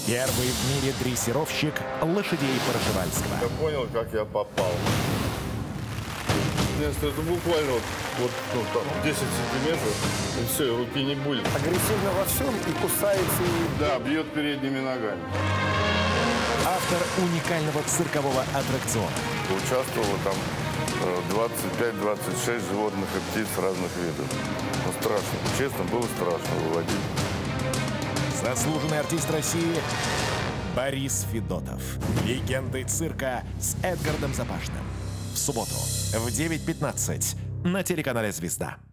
Первый в мире дрессировщик лошадей Пржевальского. Я понял, как я попал. Это буквально ну, там, 10 сантиметров, и все, и руки не будет. Агрессивно во всем и кусается, и... Да, бьет передними ногами. Автор уникального циркового аттракциона. Участвовало там 25-26 животных и птиц разных видов. Ну, страшно. Честно, было страшно выводить. Заслуженный артист России Борис Федотов. Легенды цирка с Эдгардом Запашным. В субботу в 9:15 на телеканале «Звезда».